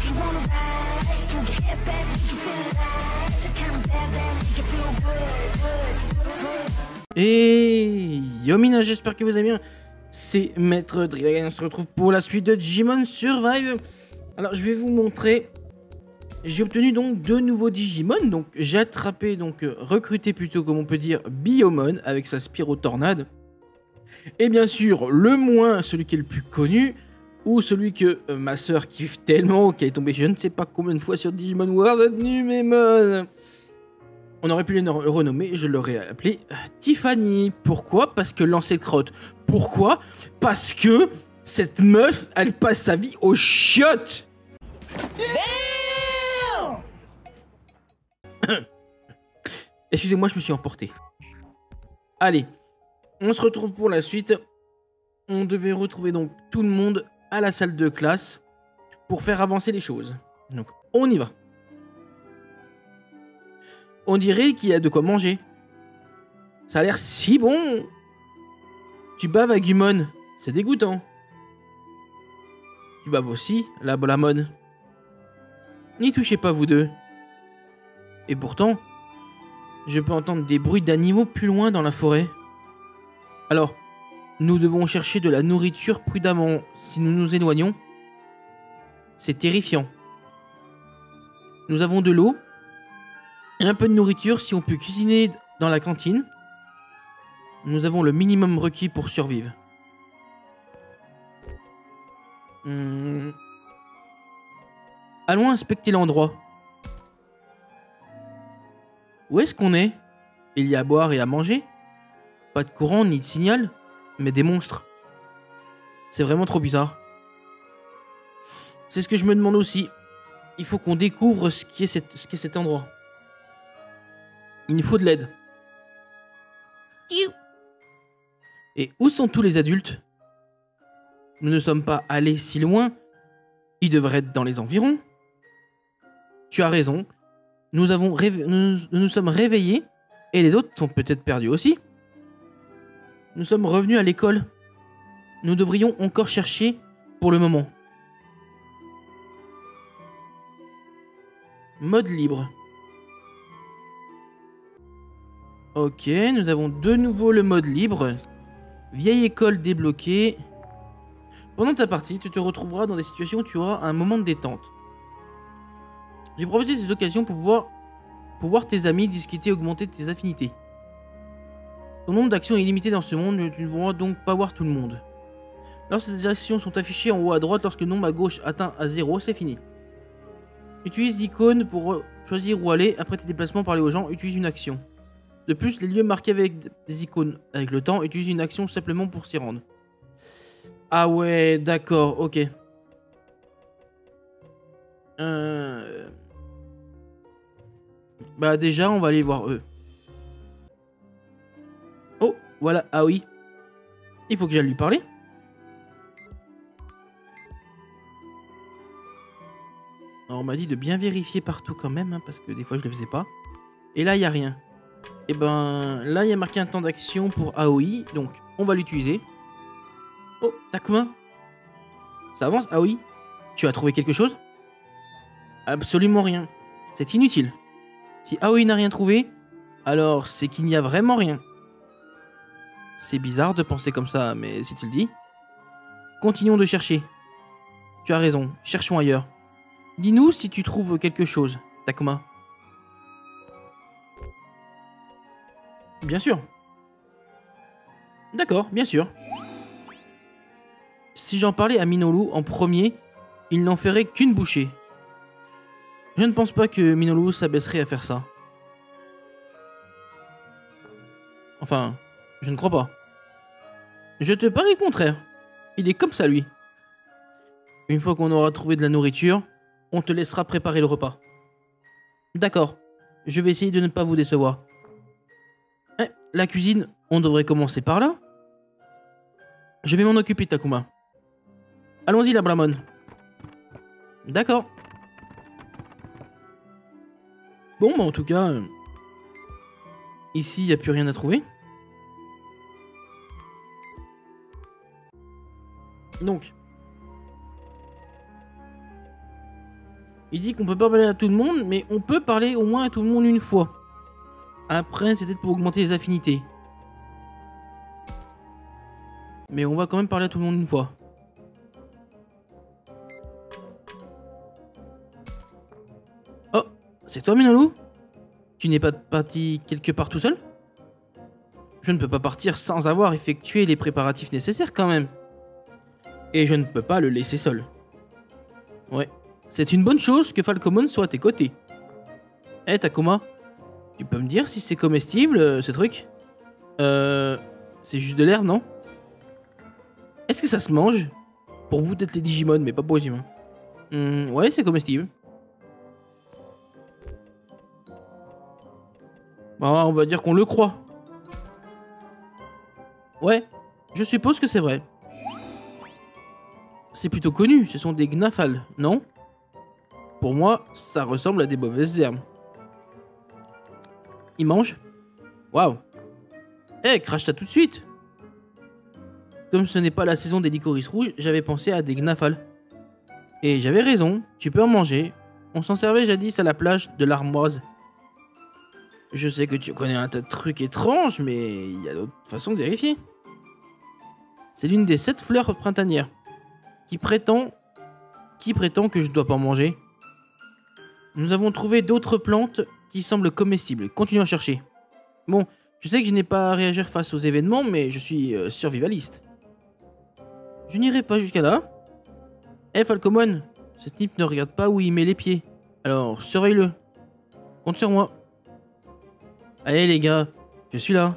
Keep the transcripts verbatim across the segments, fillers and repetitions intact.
Et Yomina, j'espère que vous allez bien. C'est Maître Dragon, on se retrouve pour la suite de Digimon Survive. Alors je vais vous montrer. J'ai obtenu donc deux nouveaux Digimon. Donc j'ai attrapé, donc euh, recruté plutôt comme on peut dire, Biyomon avec sa Spyro Tornade. Et bien sûr, le moins, celui qui est le plus connu, ou celui que euh, ma soeur kiffe tellement, qui est tombée je ne sais pas combien de fois sur Digimon World Numemon. On aurait pu le renommer, je l'aurais appelé euh, Tiffany. Pourquoi? Parce que lancer de crotte. Pourquoi? Parce que cette meuf, elle passe sa vie aux chiottes. Excusez-moi, je me suis emporté. Allez, on se retrouve pour la suite. On devait retrouver donc tout le monde à la salle de classe pour faire avancer les choses. Donc, on y va. On dirait qu'il y a de quoi manger. Ça a l'air si bon. Tu baves à Gumon, c'est dégoûtant. Tu baves aussi, la Bolamon. N'y touchez pas vous deux. Et pourtant, je peux entendre des bruits d'animaux plus loin dans la forêt. Alors, nous devons chercher de la nourriture prudemment si nous nous éloignons. C'est terrifiant. Nous avons de l'eau et un peu de nourriture si on peut cuisiner dans la cantine. Nous avons le minimum requis pour survivre. Hum. Allons inspecter l'endroit. Où est-ce qu'on est? Il y a à boire et à manger? Pas de courant ni de signal, mais des monstres. C'est vraiment trop bizarre. C'est ce que je me demande aussi. Il faut qu'on découvre ce qu'est cet, ce qu'est cet endroit. Il nous faut de l'aide. Et où sont tous les adultes? Nous ne sommes pas allés si loin. Ils devraient être dans les environs. Tu as raison. Nous, avons réve... nous, nous nous sommes réveillés et les autres sont peut-être perdus aussi. Nous sommes revenus à l'école. Nous devrions encore chercher pour le moment. Mode libre. Ok, nous avons de nouveau le mode libre. Vieille école débloquée. Pendant ta partie, tu te retrouveras dans des situations où tu auras un moment de détente. J'ai profité de cette occasion pour pouvoir, pour voir tes amis discuter et augmenter tes affinités. Ton nombre d'actions est limité dans ce monde, tu ne pourras donc pas voir tout le monde. Lorsque ces actions sont affichées en haut à droite, lorsque le nombre à gauche atteint à zéro, c'est fini. Utilise l'icône pour choisir où aller. Après tes déplacements, parler aux gens, utilise une action. De plus, les lieux marqués avec des icônes avec le temps, utilise une action simplement pour s'y rendre. Ah ouais, d'accord, ok. Euh... Bah déjà, on va aller voir eux. Oh, voilà, ah oui. Il faut que j'aille lui parler. Alors, on m'a dit de bien vérifier partout quand même, hein, parce que des fois je le faisais pas. Et là, il n'y a rien. Et ben, là, il y a marqué un temps d'action pour Aoi, donc on va l'utiliser. Oh, Takuma. Ça avance, Aoi? Tu as trouvé quelque chose? Absolument rien. C'est inutile. Si Aoi n'a rien trouvé, alors c'est qu'il n'y a vraiment rien. C'est bizarre de penser comme ça, mais si tu le dis. Continuons de chercher. Tu as raison, cherchons ailleurs. Dis-nous si tu trouves quelque chose, Takuma. Bien sûr. D'accord, bien sûr. Si j'en parlais à Minoru en premier, il n'en ferait qu'une bouchée. Je ne pense pas que Minoru s'abaisserait à faire ça. Enfin, je ne crois pas. Je te parie le contraire. Il est comme ça, lui. Une fois qu'on aura trouvé de la nourriture, on te laissera préparer le repas. D'accord. Je vais essayer de ne pas vous décevoir. Eh, la cuisine, on devrait commencer par là. Je vais m'en occuper, Takuma. Allons-y, la Blamon. D'accord. Bon, bah en tout cas, euh, ici, il n'y a plus rien à trouver. Donc, Il dit qu'on peut pas parler à tout le monde, mais on peut parler au moins à tout le monde une fois. Après, c'est peut-être pour augmenter les affinités. Mais on va quand même parler à tout le monde une fois. Oh, c'est toi, Minolou? Tu n'es pas parti quelque part tout seul? Je ne peux pas partir sans avoir effectué les préparatifs nécessaires quand même. Et je ne peux pas le laisser seul. Ouais. C'est une bonne chose que Falcomon soit à tes côtés. Eh, Takuma, tu peux me dire si c'est comestible, euh, ce truc? Euh... C'est juste de l'herbe, non? Est-ce que ça se mange? Pour vous, peut-être les Digimon, mais pas pour les humains. Hmm, ouais, c'est comestible. Bah, on va dire qu'on le croit. Ouais, je suppose que c'est vrai. C'est plutôt connu, ce sont des gnafales, non? Pour moi, ça ressemble à des mauvaises herbes. Ils mangent? Waouh! Eh, crache-ta tout de suite! Comme ce n'est pas la saison des licorices rouges, j'avais pensé à des gnafales. Et j'avais raison, tu peux en manger. On s'en servait jadis à la plage de l'Armoise. Je sais que tu connais un tas de trucs étranges, mais il y a d'autres façons de vérifier. C'est l'une des sept fleurs printanières. Qui prétend... Qui prétend que je dois pas en manger? Nous avons trouvé d'autres plantes qui semblent comestibles. Continuons à chercher. Bon, je sais que je n'ai pas à réagir face aux événements, mais je suis euh, survivaliste. Je n'irai pas jusqu'à là. Eh, hey, Falcomon, ce type ne regarde pas où il met les pieds. Alors, surveille-le. Compte sur moi. Allez les gars, je suis là.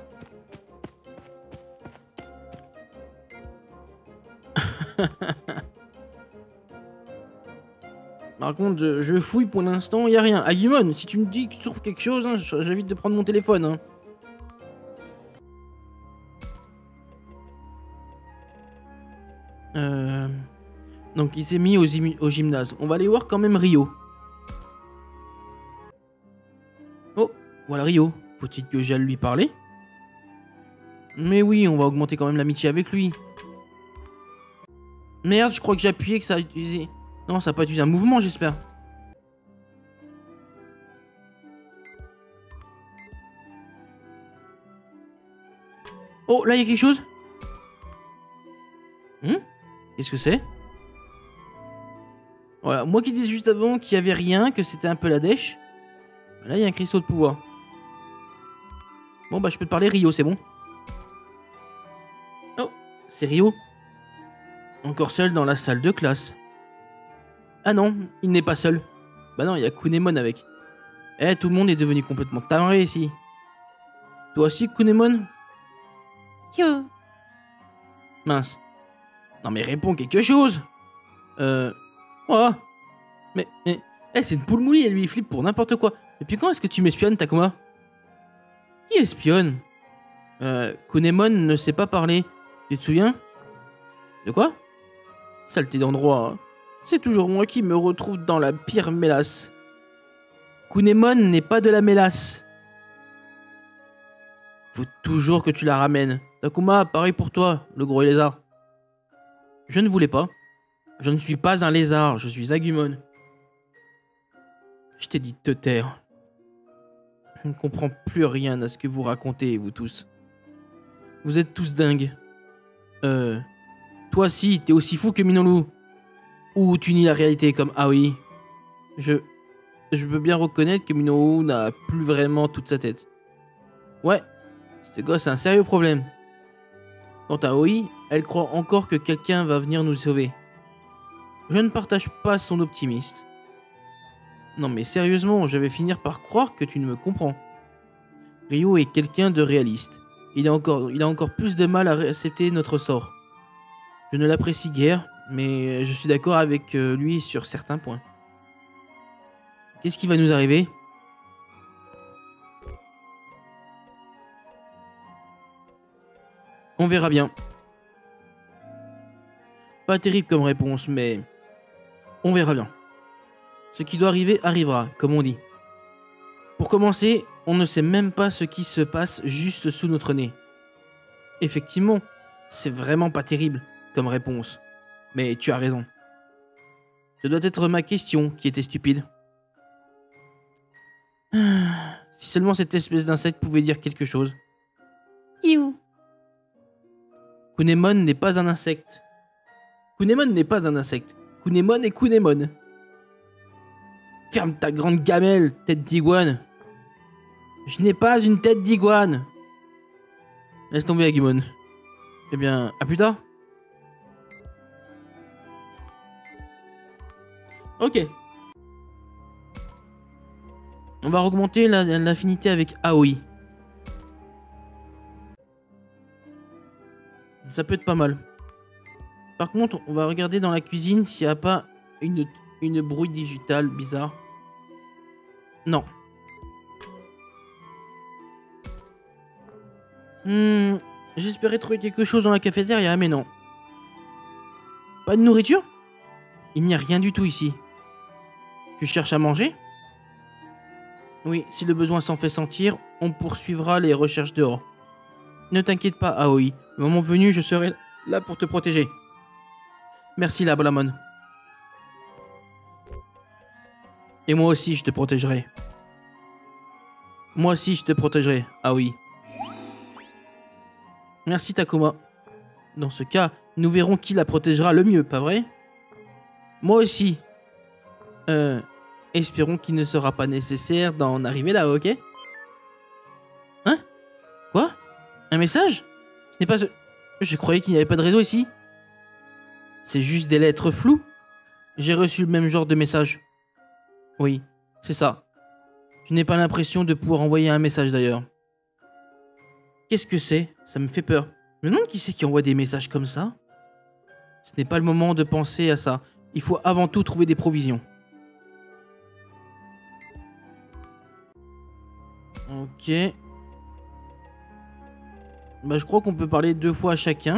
Par contre, je fouille pour l'instant, il n'y a rien. Agumon, si tu me dis que tu trouves quelque chose, hein, j'invite de prendre mon téléphone. Hein. Euh... Donc il s'est mis au, au gymnase. On va aller voir quand même Rio. Oh, voilà Rio. Faut-il que j'aille lui parler? Mais oui, on va augmenter quand même l'amitié avec lui. Merde, je crois que j'ai appuyé que ça a utilisé... Non, ça n'a pas utilisé un mouvement, j'espère. Oh, là, il y a quelque chose. Hum? Qu'est-ce que c'est? Voilà, moi qui disais juste avant qu'il n'y avait rien, que c'était un peu la dèche. Là, il y a un cristaux de pouvoir. Bon, bah, je peux te parler, Rio, c'est bon. Oh, c'est Rio. Encore seul dans la salle de classe. Ah non, il n'est pas seul. Bah non, il y a Kunemon avec. Eh, tout le monde est devenu complètement taré ici. Toi aussi, Kunemon? Yo. Mince. Non mais réponds quelque chose. Euh... Oh. Mais... mais... Eh, c'est une poule moulie, elle lui flippe pour n'importe quoi. Depuis quand est-ce que tu m'espionnes, Takuma? Qui espionne? Euh... Kunemon ne sait pas parler. Tu te souviens? De quoi? Saleté d'endroit. Hein. C'est toujours moi qui me retrouve dans la pire mélasse. Kunemon n'est pas de la mélasse. Faut toujours que tu la ramènes. Takuma, pareil pour toi, le gros lézard. Je ne voulais pas. Je ne suis pas un lézard, je suis Agumon. Je t'ai dit de te taire. Je ne comprends plus rien à ce que vous racontez, vous tous. Vous êtes tous dingues. Euh... Toi si, t'es aussi fou que Minolou. Ou tu nies la réalité comme Aoi. Je... Je veux bien reconnaître que Minolou n'a plus vraiment toute sa tête. Ouais, ce gosse a un sérieux problème. Quant à Aoi, elle croit encore que quelqu'un va venir nous sauver. Je ne partage pas son optimisme. Non mais sérieusement, je vais finir par croire que tu ne me comprends. Rio est quelqu'un de réaliste. Il a, encore, il a encore plus de mal à accepter notre sort. Je ne l'apprécie guère, mais je suis d'accord avec lui sur certains points. Qu'est-ce qui va nous arriver? On verra bien. Pas terrible comme réponse, mais on verra bien. Ce qui doit arriver arrivera, comme on dit. Pour commencer, on ne sait même pas ce qui se passe juste sous notre nez. Effectivement, c'est vraiment pas terrible comme réponse. Mais tu as raison. Ce doit être ma question qui était stupide. seulement cette espèce d'insecte pouvait dire quelque chose. Iou. Kunemon n'est pas un insecte. Kunemon n'est pas un insecte. Kunemon est Kunemon. Ferme ta grande gamelle, tête d'iguane. Je n'ai pas une tête d'iguane. Laisse tomber, Agumon. Eh bien, à plus tard. Ok. On va augmenter l'affinité avec Aoi. Ça peut être pas mal. Par contre, on va regarder dans la cuisine s'il n'y a pas une, une brouille digitale bizarre. Non. Hmm, j'espérais trouver quelque chose dans la cafétéria, mais non. Pas de nourriture? Il n'y a rien du tout ici. Tu cherches à manger? Oui, si le besoin s'en fait sentir, on poursuivra les recherches dehors. Ne t'inquiète pas, Aoi. Le moment venu, je serai là pour te protéger. Merci, la Blamon. Et moi aussi, je te protégerai. Moi aussi, je te protégerai, Aoi. Merci, Takuma. Dans ce cas, nous verrons qui la protégera le mieux, pas vrai? Moi aussi. Euh... Espérons qu'il ne sera pas nécessaire d'en arriver là, ok? Hein? Quoi? Un message? Ce n'est pas... Je croyais qu'il n'y avait pas de réseau ici. C'est juste des lettres floues. J'ai reçu le même genre de message. Oui, c'est ça. Je n'ai pas l'impression de pouvoir envoyer un message d'ailleurs. Qu'est-ce que c'est? Ça me fait peur. Je me demande qui c'est qui envoie des messages comme ça. Ce n'est pas le moment de penser à ça. Il faut avant tout trouver des provisions. Ok. Bah, je crois qu'on peut parler deux fois à chacun.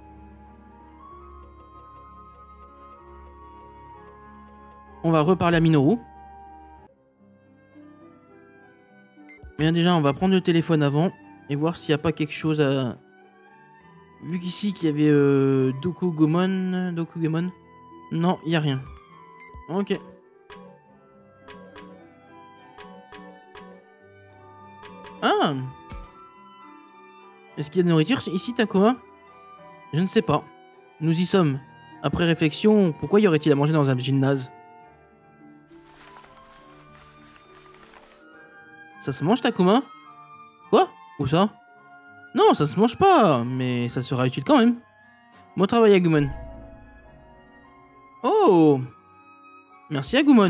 On va reparler à Minoru. Bien déjà, on va prendre le téléphone avant et voir s'il n'y a pas quelque chose à... Vu qu'ici, qu'il y avait euh, Dokugomon... Dokugomon... Non, il n'y a rien. Ok. Ah! Est-ce qu'il y a de nourriture ici, Takuma? Je ne sais pas. Nous y sommes. Après réflexion, pourquoi y aurait-il à manger dans un gymnase? Ça se mange, Takuma? Quoi? Où ça? Non, ça se mange pas, mais ça sera utile quand même. Bon travail, Agumon. Oh! Merci, Agumon.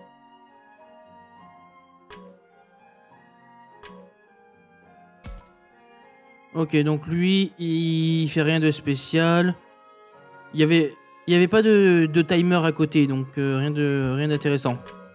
Ok, donc lui, il fait rien de spécial. Il y avait, il y avait pas de, de timer à côté, donc euh, rien de, rien d'intéressant.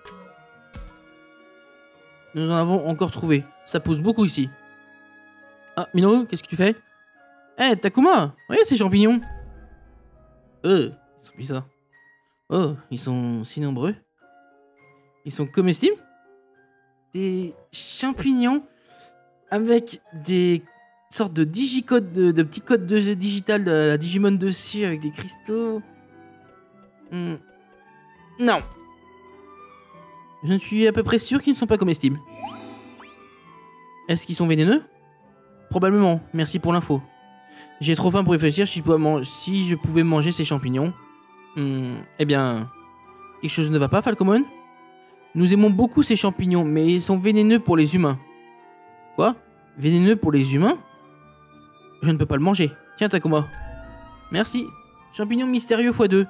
Nous en avons encore trouvé. Ça pousse beaucoup ici. Ah, Minoru, qu'est-ce que tu fais? Eh, hey, Takuma! Regarde ces champignons! Euh, ils sont bizarres. Oh, ils sont si nombreux. Ils sont comestibles? Des champignons avec des sortes de digicodes, de, de petits codes de digital de la Digimon dessus avec des cristaux. Hmm. Non. Je ne suis à peu près sûr qu'ils ne sont pas comestibles. Est-ce qu'ils sont vénéneux? Probablement, merci pour l'info. J'ai trop faim pour réfléchir si je pouvais, si je pouvais manger ces champignons. Hmm, eh bien, quelque chose ne va pas, Falcomon? Nous aimons beaucoup ces champignons, mais ils sont vénéneux pour les humains. Quoi? Vénéneux pour les humains? Je ne peux pas le manger. Tiens, Takuma. Merci. Champignon mystérieux fois deux.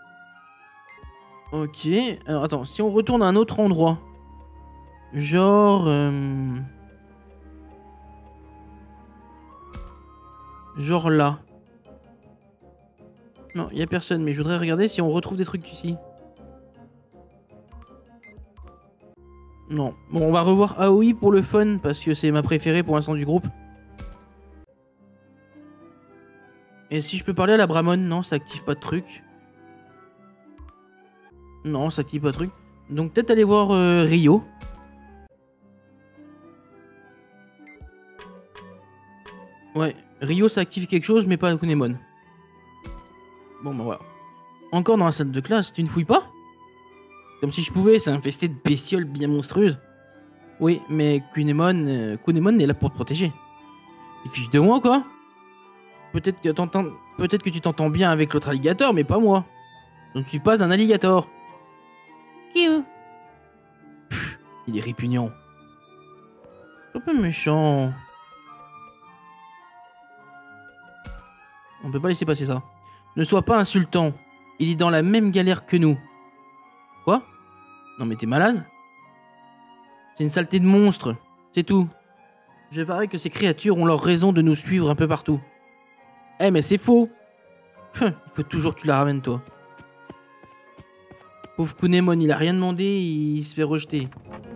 Ok. Alors, attends, si on retourne à un autre endroit. Genre... Euh... Genre là. Non, il n'y a personne, mais je voudrais regarder si on retrouve des trucs ici. Non. Bon, on va revoir Aoi pour le fun, parce que c'est ma préférée pour l'instant du groupe. Et si je peux parler à la Bramon? Non, ça active pas de truc. Non, ça active pas de truc. Donc peut-être aller voir euh, Ryo. Ouais, Ryo ça active quelque chose, mais pas Kunemon. Bon bah voilà. Encore dans la salle de classe, tu ne fouilles pas? Comme si je pouvais, c'est infesté de bestioles bien monstrueuses. Oui, mais Kunemon, euh, Kunemon est là pour te protéger. Il fiche de moi, quoi. Peut-être que t'entends, peut-être que tu t'entends bien avec l'autre alligator, mais pas moi. Je ne suis pas un alligator. Kiou. Pff, il est répugnant. C'est un peu méchant. On peut pas laisser passer ça. Ne sois pas insultant. Il est dans la même galère que nous. Quoi? Non mais t'es malade? C'est une saleté de monstre. C'est tout. Je parie que ces créatures ont leur raison de nous suivre un peu partout. Eh mais c'est faux. Il faut toujours que tu la ramènes toi. Pauvre Kunemon, il a rien demandé, il se fait rejeter.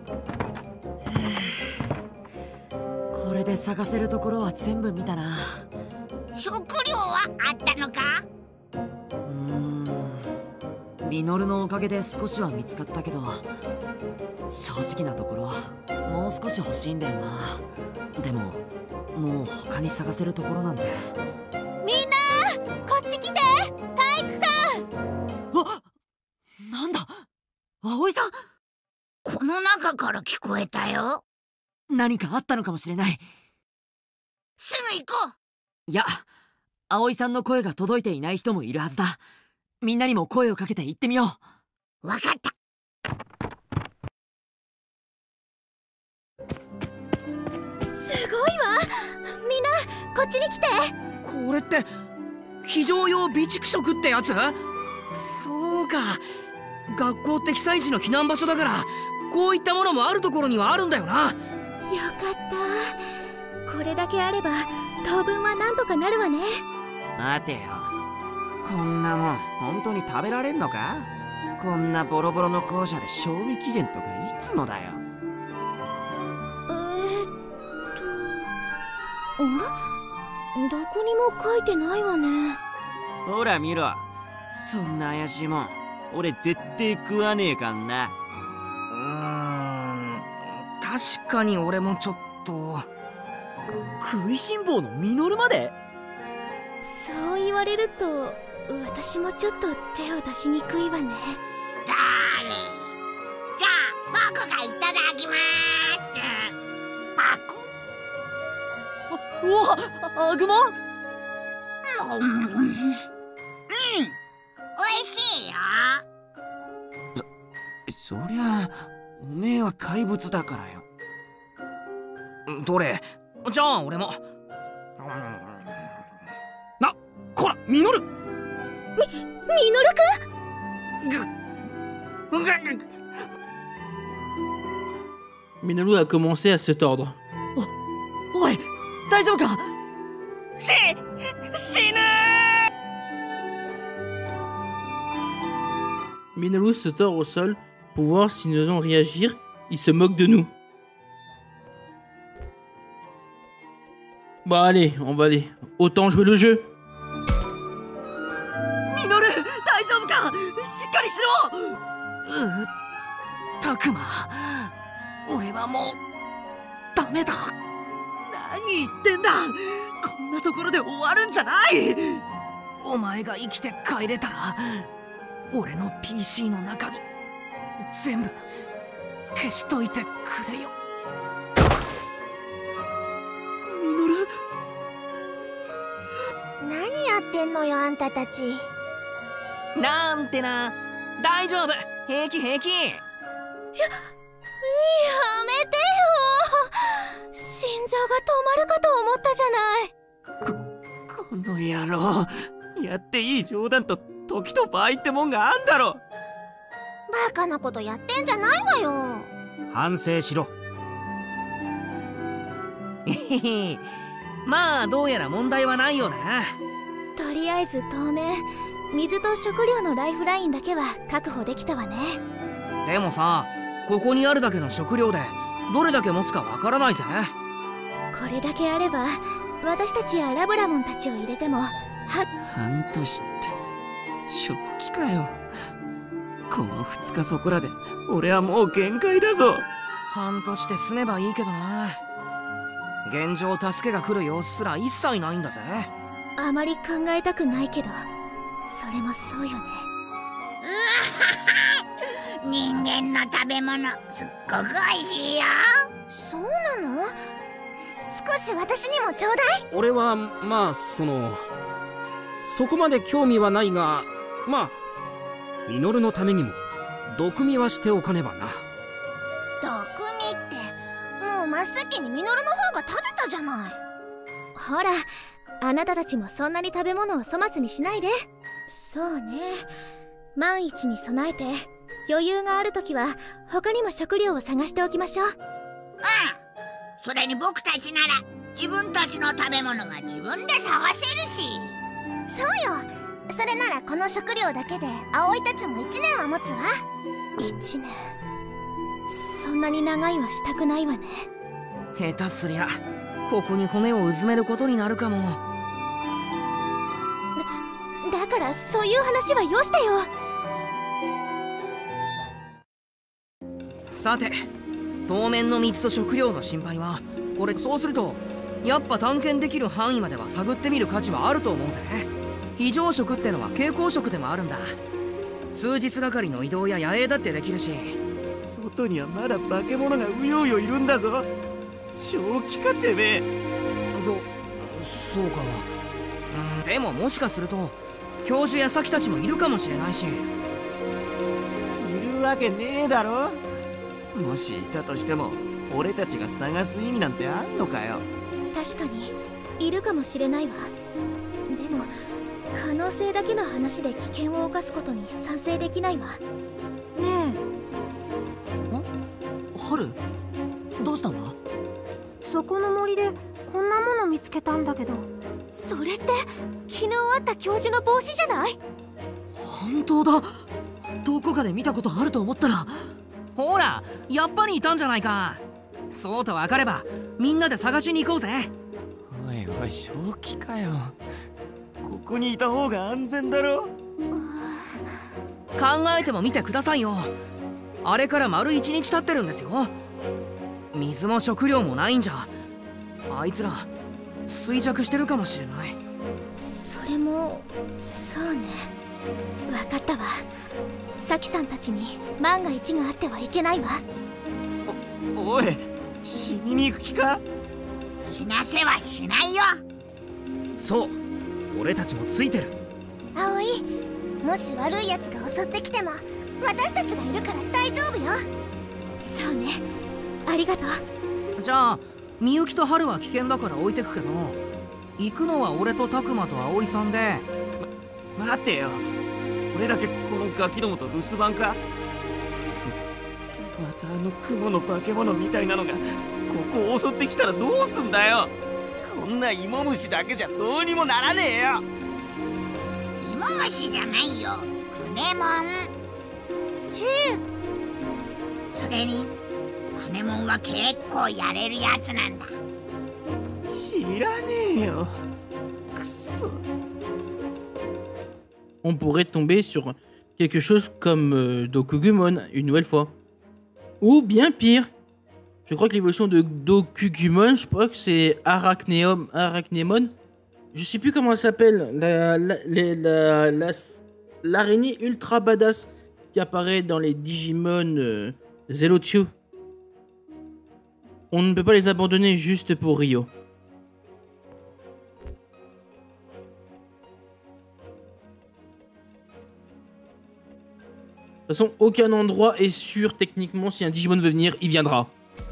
これで探せるところは全部見たな。 食料はあったのか？ うーん。ミノルのおかげで少しは見つかったけど、正直なところもう少し欲しいんだよな。でももう他に探せるところなんて。 みんなこっち来て。体育館。 あ、なんだ、葵さん。 この中から聞こえたよ。 何かあったのかもしれない。 すぐ行こう。 いや、葵さんの声が届いていない人もいるはずだ。みんなにも声をかけて行ってみよう。わかった。すごいわ。みんなこっちに来て。 これって非常用備蓄食ってやつ？そうか、学校って被災時の避難場所だから、こういったものもあるところにはあるんだよな。 よかった。これだけあれば当分はなんとかなるわね。 待てよ、こんなもん本当に食べられんのか？こんなボロボロの校舎で賞味期限とかいつのだよ。 えー、っとあれ、どこにも書いてないわね。 ほら見ろ、そんな怪しいもん俺絶対食わねえかんな。 うーん、確かに俺もちょっと。食いしん坊のミノルまで？ そう言われると私もちょっと手を出しにくいわね。だーれ、じゃあ僕がいただきまーす。パク。 うわ、アグモン。 うん、うん、おいしいよ。 そ、そりゃおめえは怪物だからよ。 どれ？じゃあ俺も。な、こら、ミノル。み、 ミノルくん。 ぐ、 Minoru a commencé à se tordre. お、おい、大丈夫か？し、死ぬー。 Minoru se tord au sol pour voir si nous allons réagir. Il se moque de nous. Bah allez, on va aller. Autant jouer le jeu. ミノル、大丈夫か？しっかりしろ。う、たくま、俺はもうダメだ。何言ってんだ。こんなところで終わるんじゃない。お前が生きて帰れたら俺の ピーシー の中に全部消しといてくれよ。ミノル、 何やってんのよあんたたち。 なんてな、大丈夫、平気平気。や、やめてよ。心臓が止まるかと思ったじゃない。 こ、この野郎、やっていい冗談と時と場合ってもんがあんだろ。 バカなことやってんじゃないわよ。 反省しろ。 まあどうやら問題はないようだな。 とりあえず当面水と食料のライフラインだけは確保できたわね。 でもさ、ここにあるだけの食料でどれだけ持つかわからないぜ。 これだけあれば私たちやラブラモンたちを入れてもは半年って正気かよ。この二日そこらで俺はもう限界だぞ。 半年で済めばいいけどな。現状助けが来る様子すら一切ないんだぜ。 あまり考えたくないけどそれもそうよね。人間の食べ物すっごくおいしいよ。 そうなの？少し私にもちょうだい。 俺はまあそのそこまで興味はないが、まあミノルのためにも毒味はしておかねばな。 毒味ってもう真っ先にミノルの方が食べたじゃない。ほら、あなたたちもそんなに食べ物を粗末にしないで。そうね、万一に備えて余裕があるときは他にも食料を探しておきましょう。 うん、それに僕たちなら自分たちの食べ物が自分で探せるし。 そうよ、それならこの食料だけで葵たちもいちねんは持つわ。いちねん、そんなに長いはしたくないわね。 下手すりゃここに骨をうずめることになるかも。 だ、だからそういう話はよしてよ。 さて、当面の水と食料の心配はこれ。そうするとやっぱ探検できる範囲までは探ってみる価値はあると思うぜ。非常食ってのは蛍光食でもあるんだ。数日がかりの移動や野営だってできるし。 外にはまだ化け物がうようよいるんだぞ。正気かてめえ。 そそうか。うん、でももしかすると教授やサキたちもいるかもしれないし。 いるわけねえだろ。もしいたとしても俺たちが探す意味なんてあんのかよ。 確かにいるかもしれないわ。でも可能性だけの話で危険を冒すことに賛成できないわ。ねえ。春、どうしたんだ？そこの森でこんなもの見つけたんだけど。 それって昨日あった教授の帽子じゃない？ 本当だ。どこかで見たことあると思ったら。 ほら、やっぱりいたんじゃないか。そうと分かればみんなで探しに行こうぜ。 おいおい、正気かよ。ここにいた方が安全だろ。 考えてもみてくださいよ。あれから丸一日経ってるんですよ。水も食料もないんじゃあいつら衰弱してるかもしれない。 それもそうね。分かったわ。サキさんたちに万が一があってはいけないわ。 お、おい、死にに行く気か？ 死なせはしないよ。 そう、俺たちもついてる。 葵、もし悪いやつが襲ってきても私たちがいるから大丈夫よ。そうね、ありがとう。 じゃあみゆきと春は危険だから置いてくけど、行くのは俺と拓磨と葵さんで。 ま、待てよ、俺だけこのガキどもと留守番か？またあの雲の化け物みたいなのがここを襲ってきたらどうすんだよ。こんな芋虫だけじゃどうにもならねえよ。 芋虫じゃないよ、クネモン。それにクネモンは結構やれるやつなんだ。 知らねえよ、くそ。 On pourrait tomber sur quelque chose comme euh, Dokugumon une nouvelle fois. Ou bien pire. Je crois que l'évolution de Dokugumon, je crois que c'est Arachneum, Arachnemon. Je sais plus comment elle s'appelle. La, la, la, la, la, l'araignée ultra badass qui apparaît dans les Digimon euh, Zelotio. On ne peut pas les abandonner juste pour Rio. De toute façon, aucun endroit est sûr techniquement. Si un Digimon veut venir, il viendra.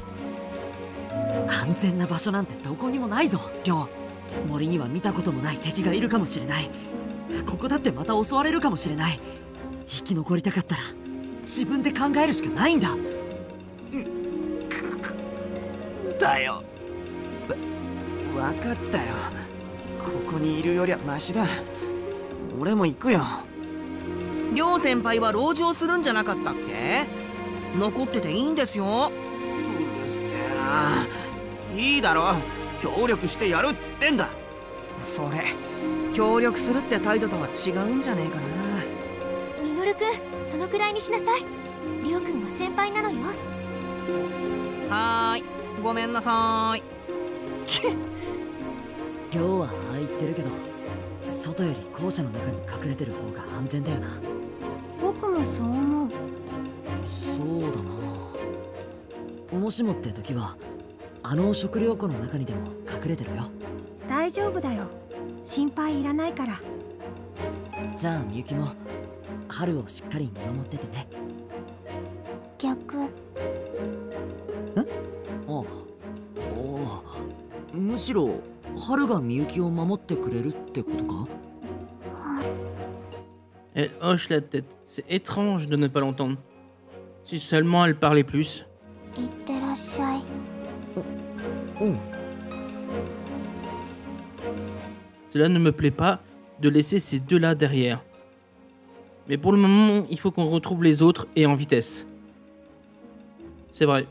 安全な場所なんてどこにもないぞ、りょう。森には見たこともない敵がいるかもしれない。ここだってまた襲われるかもしれない。生き残りたかったら自分で考えるしかないんだ。 だよ。わ、分かったよ。ここにいるよりはマシだ。俺も行くよ。 両先輩は籠城するんじゃなかったっけ？残ってていいんですよ。 うるせえな。いいだろ、協力してやるっつってんだ。 それ協力するって態度とは違うんじゃねえかな。 ミノルくん、そのくらいにしなさい。りょうくんは先輩なのよ。 はーい、ごめんなさーい。 りょうはああ言ってるけど、外より校舎の中に隠れてる方が安全だよな。僕もそう思う。そうだな。もしもって時はあの食料庫の中にでも隠れてるよ。 大丈夫だよ。心配いらないから。 じゃあみゆきも春をしっかり見守っててね。 逆。ん？ あ、おむしろ春がみゆきを守ってくれるってことか？ Elle hoche la tête. C'est étrange de ne pas l'entendre. Si seulement elle parlait plus. いってらっしゃい。 うん。 Cela ne me plaît pas de laisser ces deux-là derrière. Mais pour le moment, il faut qu'on retrouve les autres et en vitesse. C'est vrai.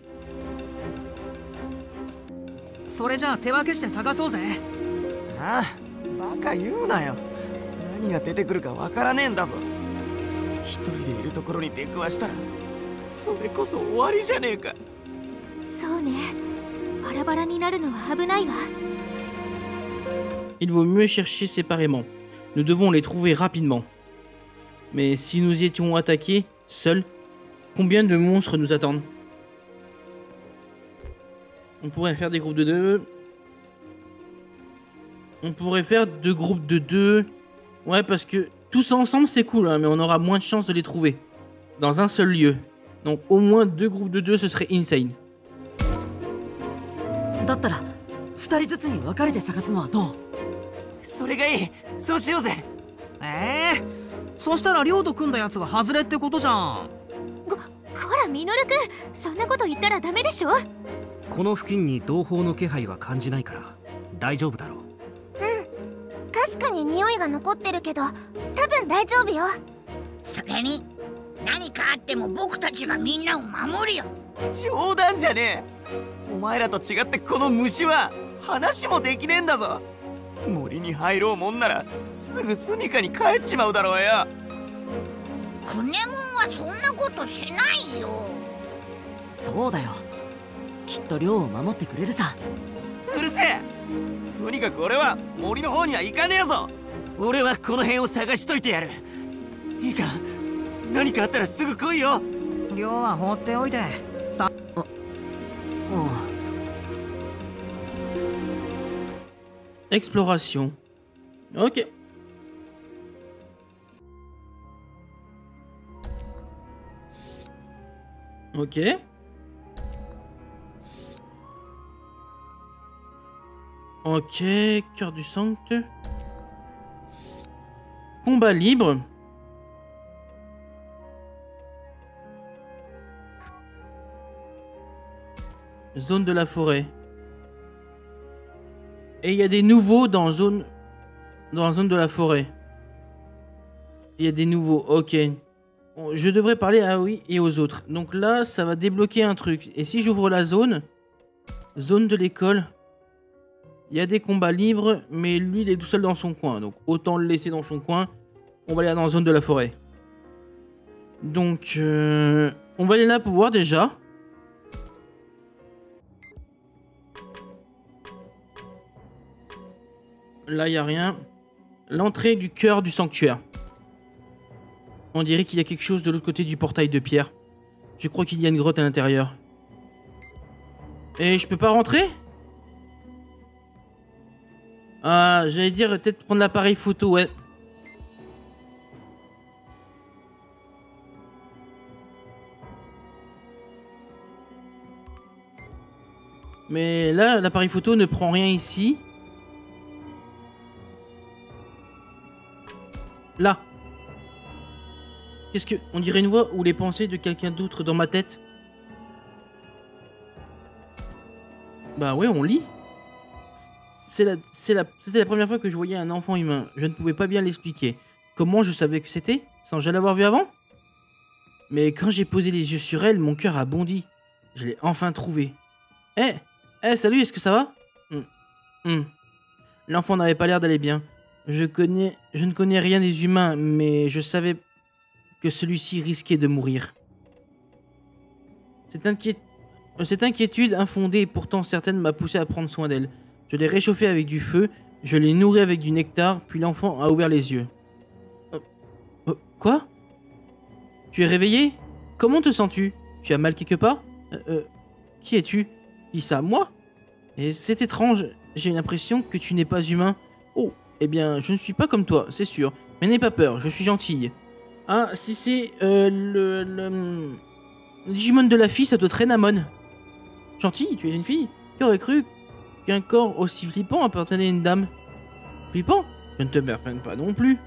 それじゃあ手分けして探そうぜ。 ああ、バカ言うなよ。何が出てくるかわからねえんだぞ。一人でいるところに出くわしたらそれこそ終わりじゃねえか。 そうね。バラバラになるのは危ないわ。 Il vaut mieux chercher séparément. Nous devons les trouver rapidement. Mais si nous étions attaqués, seuls, combien de monstres nous attendent? On pourrait faire des groupes de deux. On pourrait faire deux groupes de deux. Ouais, parce que tous ensemble, c'est cool, hein, mais on aura moins de chances de les trouver. Dans un seul lieu. Donc au moins deux groupes de deux, ce serait insane. だったら二人ずつに分かれて探すのはどう？それがいい。そうしようぜ。 ええー、そしたら亮と組んだやつが外れってことじゃん。 こ、こらミノルくん、そんなこと言ったらダメでしょ。 この付近に同胞の気配は感じないから大丈夫だろう。 うん、かすかに匂いが残ってるけど多分大丈夫よ。 それに何かあっても僕たちがみんなを守るよ。 冗談じゃねえ。お前らと違ってこの虫は話もできねえんだぞ。森に入ろうもんならすぐ住処に帰っちまうだろうよ。 クネモンはそんなことしないよ。 そうだよ。きっと寮を守ってくれるさ。うるせえ。とにかく俺は森の方には行かねえぞ。俺はこの辺を探しといてやる。いいか、何かあったらすぐ来いよ。 亮は放っておいてさ。あ、 うん。 Exploration. Ok. Ok. Ok, cœur du sancte. Combat libre. Zone de la forêt. Et il y a des nouveaux dans zone dans zone de la forêt. Il y a des nouveaux, ok. Je devrais parler à oui et aux autres. Donc là, ça va débloquer un truc. Et si j'ouvre la zone, zone de l'école, il y a des combats libres, mais lui, il est tout seul dans son coin. Donc autant le laisser dans son coin. On va aller dans la zone de la forêt. Donc, euh, on va aller là pour voir déjà. Là, il n'y a rien. L'entrée du cœur du sanctuaire. On dirait qu'il y a quelque chose de l'autre côté du portail de pierre. Je crois qu'il y a une grotte à l'intérieur. Et je peux pas rentrer? Ah, j'allais dire peut-être prendre l'appareil photo, ouais. Mais là, l'appareil photo ne prend rien ici. Là. Qu'est-ce que... On dirait une voix ou les pensées de quelqu'un d'autre dans ma tête. Bah ouais, on lit. C'est la... C'est la... C'était la première fois que je voyais un enfant humain. Je ne pouvais pas bien l'expliquer. Comment je savais que c'était, sans jamais l'avoir vu avant? Mais quand j'ai posé les yeux sur elle, mon cœur a bondi. Je l'ai enfin trouvée. Eh hey, Eh hey, salut, est-ce que ça va? mm. Mm. L'enfant n'avait pas l'air d'aller bien. Je, connais, je ne connais rien des humains, mais je savais que celui-ci risquait de mourir. Cette, inquiét... Cette inquiétude infondée et pourtant certaine m'a poussé à prendre soin d'elle. Je l'ai réchauffée avec du feu, je l'ai nourrie avec du nectar, puis l'enfant a ouvert les yeux. Euh, euh, quoi? Tu es réveillé? Comment te sens-tu? Tu as mal quelque part? euh, euh, Qui es-tu? Qui ça? Moi? Et c'est étrange, j'ai l'impression que tu n'es pas humain. Oh, eh bien, je ne suis pas comme toi, c'est sûr. Mais n'aie pas peur, je suis gentille. Ah, si c'est euh, le, le... le Digimon de la fille, ça doit être Renamon. Gentille, tu es une fille? Qui aurait cru qu'un corps aussi flippant appartenait à une dame? Flippant? Je ne te permets pas non plus.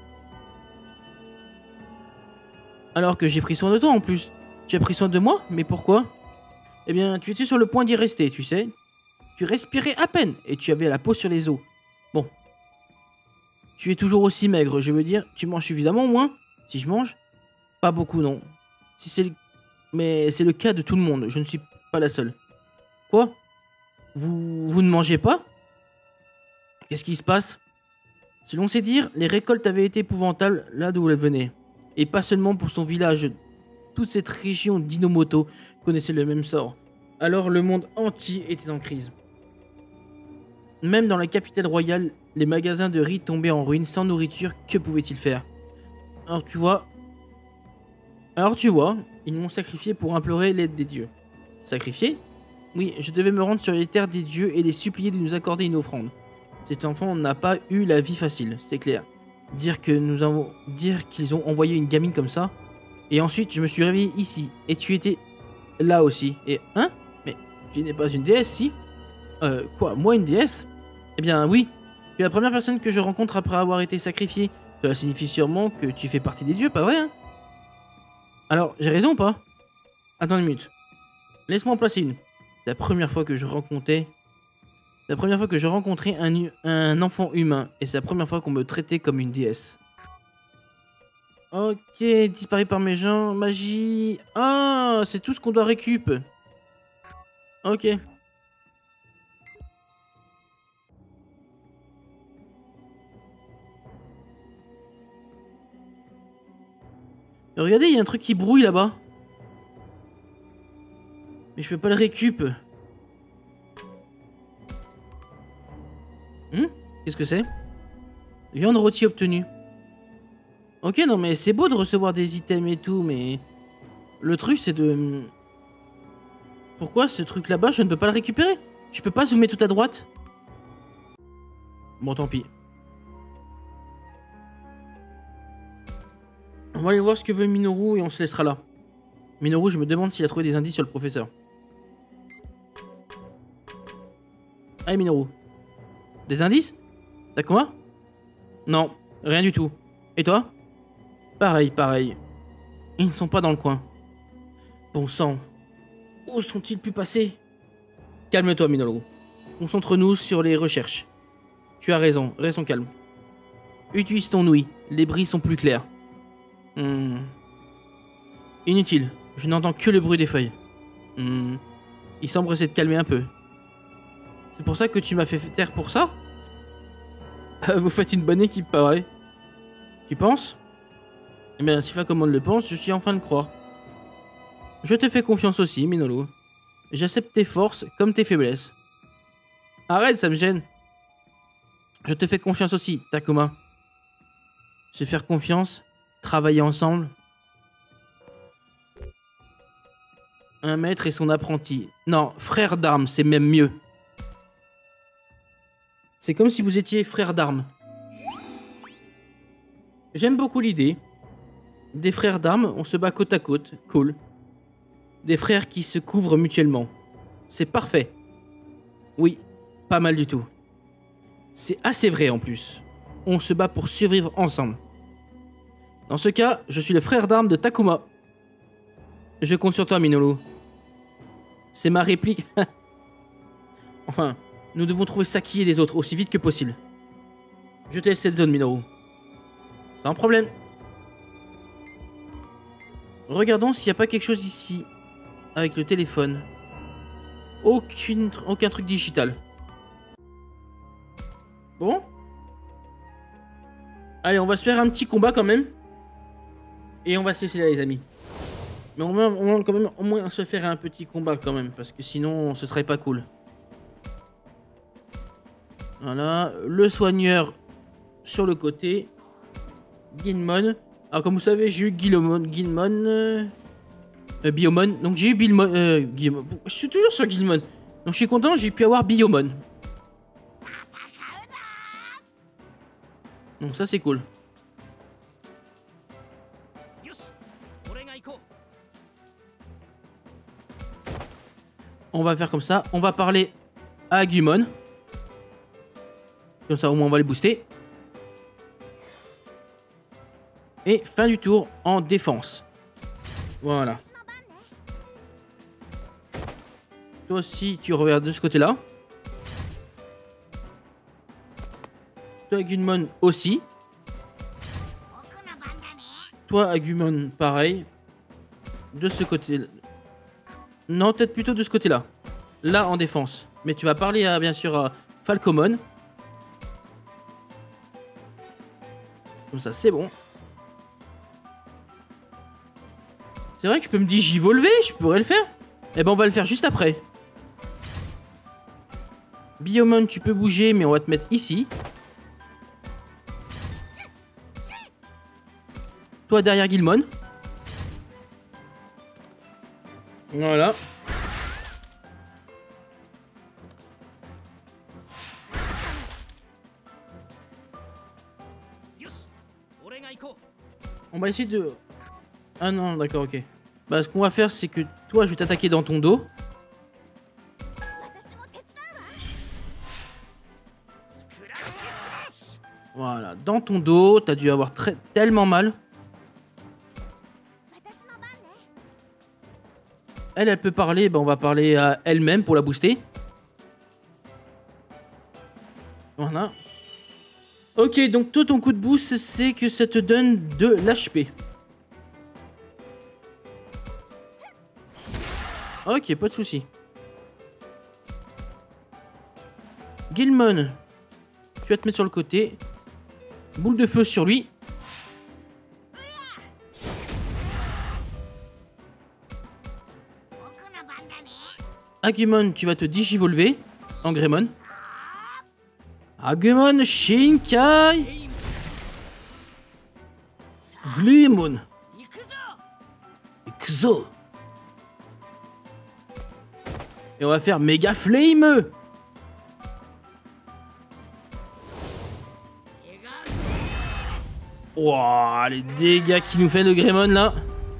Alors que j'ai pris soin de toi en plus. Tu as pris soin de moi? Mais pourquoi? Eh bien, tu étais sur le point d'y rester, tu sais. Tu respirais à peine et tu avais la peau sur les os. Bon. Tu es toujours aussi maigre, je veux dire. Tu manges suffisamment au moins? Si je mange? Pas beaucoup, non. Si c'est le... Mais c'est le cas de tout le monde, je ne suis pas la seule. Quoi? Vous... Vous ne mangez pas? Qu'est-ce qui se passe? Si l'on sait dire, les récoltes avaient été épouvantables là d'où elles venaient. Et pas seulement pour son village. Toute cette région d'Inomoto connaissait le même sort. Alors le monde entier était en crise. Même dans la capitale royale, les magasins de riz tombaient en ruine sans nourriture. Que pouvaient-ils faire? Alors tu vois... Alors tu vois, ils m'ont sacrifié pour implorer l'aide des dieux. Sacrifié? Oui, je devais me rendre sur les terres des dieux et les supplier de nous accorder une offrande. Cet enfant n'a pas eu la vie facile, c'est clair. Dire que nous avons... Dire qu'ils ont envoyé une gamine comme ça. Et ensuite, je me suis réveillé ici. Et tu étais là aussi. Et... Hein? Mais tu n'es pas une déesse, si? Euh, quoi? Moi, une déesse? Eh bien, oui. Tu es la première personne que je rencontre après avoir été sacrifié. Cela signifie sûrement que tu fais partie des dieux, pas vrai, hein? Alors, j'ai raison ou pas? Attends une minute. Laisse-moi en placer une. C'est la première fois que je rencontrais... C'est la première fois que je rencontrais un, un enfant humain. Et c'est la première fois qu'on me traitait comme une déesse. Ok, disparu par mes gens, magie... Ah, c'est tout ce qu'on doit récup. Ok. Regardez, il y a un truc qui brouille là-bas. Mais je peux pas le récup. Hmm? Qu'est-ce que c'est? Viande rôtie obtenue. Ok, non mais c'est beau de recevoir des items et tout, mais... Le truc c'est de... Pourquoi ce truc là-bas, je ne peux pas le récupérer? Je peux pas zoomer tout à droite? Bon, tant pis. On va aller voir ce que veut Minoru et on se laissera là. Minoru, je me demande s'il a trouvé des indices sur le professeur. Allez Minoru. Des indices? Takuma? Non, rien du tout. Et toi? Pareil, pareil. Ils ne sont pas dans le coin. Bon sang. Où sont-ils pu passer? Calme-toi Minoru. Concentre-nous sur les recherches. Tu as raison, restons calmes. Utilise ton ouïe, les bris sont plus clairs. Hmm. Inutile, je n'entends que le bruit des feuilles. Hmm. Il semble essayer de calmer un peu. C'est pour ça que tu m'as fait taire pour ça? Vous faites une bonne équipe, pas vrai? Tu penses? Eh bien, si Fakomon le pense, je suis enfin de croire. Je te fais confiance aussi, Minoru. J'accepte tes forces comme tes faiblesses. Arrête, ça me gêne. Je te fais confiance aussi, Takuma. Se faire confiance, travailler ensemble. Un maître et son apprenti. Non, frère d'armes, c'est même mieux. C'est comme si vous étiez frères d'armes. J'aime beaucoup l'idée. Des frères d'armes, on se bat côte à côte. Cool. Des frères qui se couvrent mutuellement. C'est parfait. Oui, pas mal du tout. C'est assez vrai en plus. On se bat pour survivre ensemble. Dans ce cas, je suis le frère d'armes de Takuma. Je compte sur toi, Minoru. C'est ma réplique. Enfin, nous devons trouver Saki et les autres aussi vite que possible. Je te laisse cette zone, Minoru. Sans problème. Regardons s'il n'y a pas quelque chose ici. Avec le téléphone. Aucune, aucun truc digital. Bon. Allez, on va se faire un petit combat quand même. Et on va se laisser là, les amis. Mais on va, on va quand même au moins se faire un petit combat quand même. Parce que sinon, ce serait pas cool. Voilà. Le soigneur sur le côté. Guilmon. Alors, comme vous savez, j'ai eu Guilmon. Guilmon. Euh, euh, Biomon. Donc, j'ai eu Bilmon. Euh, Guilmon. Je suis toujours sur Guilmon. Donc je suis content, j'ai pu avoir Biyomon. Donc ça c'est cool. On va faire comme ça, on va parler à Agumon. Comme ça au moins on va les booster. Et fin du tour en défense. Voilà. Toi aussi tu regardes de ce côté là. Toi Agumon aussi. Toi Agumon pareil. De ce côté là. Non, peut-être plutôt de ce côté-là. Là, en défense. Mais tu vas parler, à, bien sûr, à Falcomon. Comme ça, c'est bon. C'est vrai que je peux me digivolver, je pourrais le faire. Eh ben, on va le faire juste après. Biyomon, tu peux bouger, mais on va te mettre ici. Toi, derrière Guilmon. Voilà. On va essayer de... Ah non, d'accord, ok. Bah, ce qu'on va faire, c'est que toi, je vais t'attaquer dans ton dos. Voilà, dans ton dos, t'as dû avoir très... tellement mal. Elle, elle peut parler, ben on va parler à elle-même pour la booster. Voilà. Ok, donc toi, ton coup de boost, c'est que ça te donne de l'H P. Ok, pas de souci. Guilmon, tu vas te mettre sur le côté. Boule de feu sur lui. Agumon, tu vas te digivolver en Greymon. Agumon, Shinkai. Gleamon. Ikuzo. Et on va faire Mega Flame. Wouah, les dégâts qu'il nous fait le Greymon là.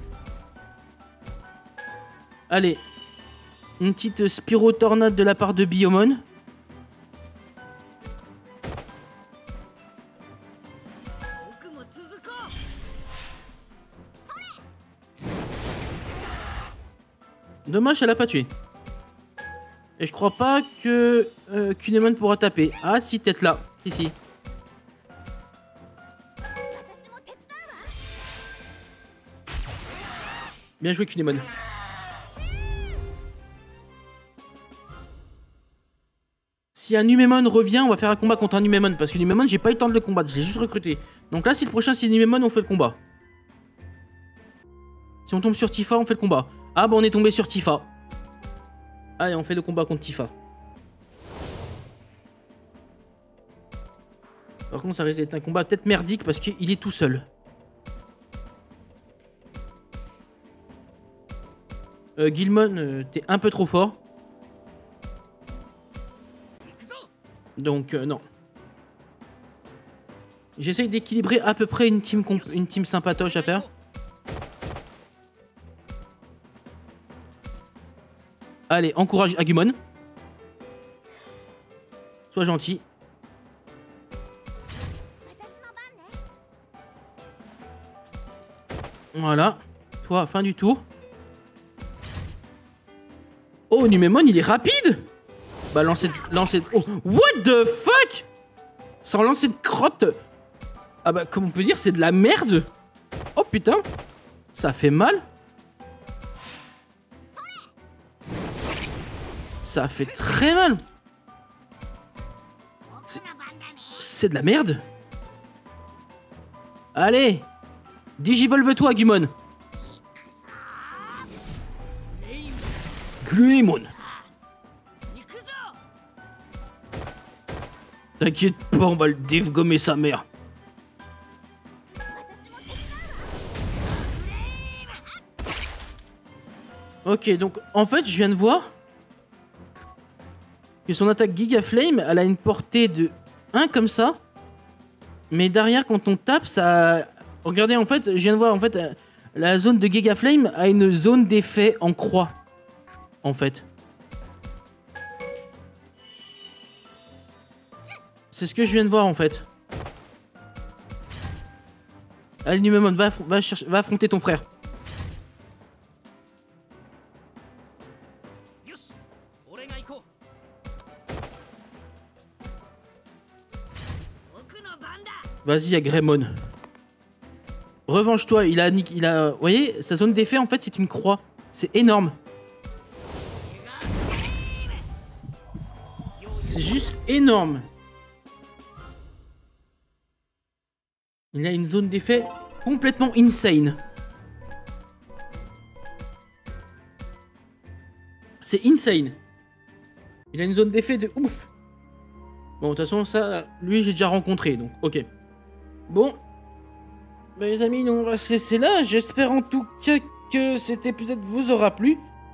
Allez. Une petite Spiro Tornade de la part de Biyomon. Dommage, elle a pas tué. Et je crois pas que euh, Kunemon pourra taper. Ah si, tête là. Ici. Bien joué Kunemon. Si un Numemon revient, on va faire un combat contre un Numemon. Parce que Numemon, j'ai pas eu le temps de le combattre. Je l'ai juste recruté. Donc là, si le prochain c'est Numemon, on fait le combat. Si on tombe sur Tifa, on fait le combat. Ah bah on est tombé sur Tifa. Allez, on fait le combat contre Tifa. Par contre, ça risque d'être un combat peut-être merdique parce qu'il est tout seul. Euh, Guilmon, euh, t'es un peu trop fort. Donc, euh, non. J'essaye d'équilibrer à peu près une team, une team sympatoche à faire. Allez, encourage Agumon. Sois gentil. Voilà. Toi, fin du tour. Oh, Numemon, il est rapide. Bah, lancer de... Lancer de... Oh, what the fuck. Sans lancer de crotte. Ah bah, comme on peut dire, c'est de la merde. Oh, putain. Ça fait mal. Ça fait très mal. C'est de la merde. Allez. Digivolve-toi, Agumon. Gleamon. T'inquiète pas, on va le dévgommer sa mère. Ok, donc en fait, je viens de voir que son attaque Giga Flame, elle a une portée de un comme ça. Mais derrière, quand on tape, ça... Regardez, en fait, je viens de voir, en fait, la zone de Giga Flame a une zone d'effet en croix. En fait. C'est ce que je viens de voir, en fait. Allez, Numemon, va, va, chercher, va affronter ton frère. Vas-y, Agremon. Revanche-toi, il a... il a... Vous voyez, sa zone d'effet, en fait, c'est une croix. C'est énorme. C'est juste énorme. Il a une zone d'effet complètement insane. C'est insane. Il a une zone d'effet de ouf. Bon, de toute façon, ça, lui, j'ai déjà rencontré, donc, ok. Bon. Bah, les amis, nous, on va se laisser là. J'espère en tout cas que cet épisode vous aura plu.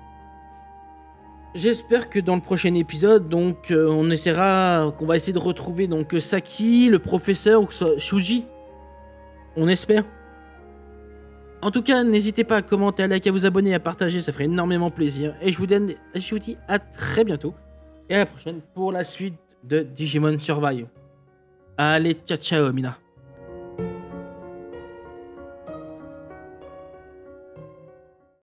J'espère que dans le prochain épisode, donc, euh, on essaiera, qu'on va essayer de retrouver, donc, Saki, le professeur, ou que ce soit Shuji. On espère. En tout cas, n'hésitez pas à commenter, à liker, à vous abonner, à partager, ça ferait énormément plaisir. Et je vous donne, je vous dis à très bientôt. Et à la prochaine pour la suite de Digimon Survive. Allez, ciao ciao, Mina.